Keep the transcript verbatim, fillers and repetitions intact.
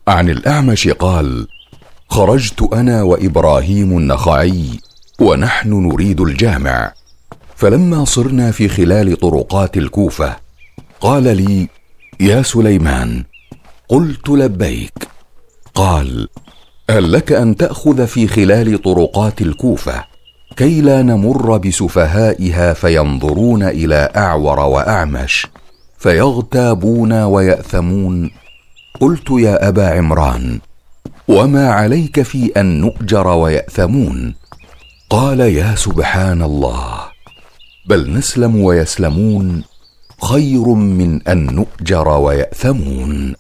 عن الأعمش قال: خرجت أنا وإبراهيم النخعي ونحن نريد الجامع، فلما صرنا في خلال طرقات الكوفة قال لي: يا سليمان. قلت: لبيك. قال: هل لك أن تأخذ في خلال طرقات الكوفة كي لا نمر بسفهائها فينظرون إلى أعور وأعمش فيغتابون ويأثمون؟ قلت: يا أبا عمران، وما عليك في أن نؤجر ويأثمون؟ قال: يا سبحان الله، بل نسلم ويسلمون خير من أن نؤجر ويأثمون.